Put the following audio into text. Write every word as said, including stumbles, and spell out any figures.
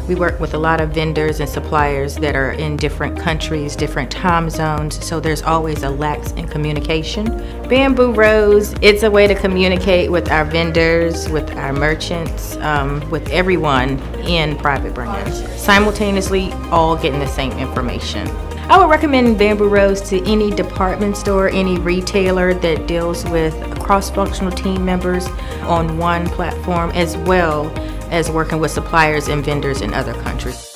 We work with a lot of vendors and suppliers that are in different countries, different time zones, so there's always a lack in communication. Bamboo Rose, it's a way to communicate with our vendors, with our merchants, um, with everyone in private brands, simultaneously all getting the same information. I would recommend Bamboo Rose to any department store, any retailer that deals with cross-functional team members on one platform, as well as working with suppliers and vendors in other countries.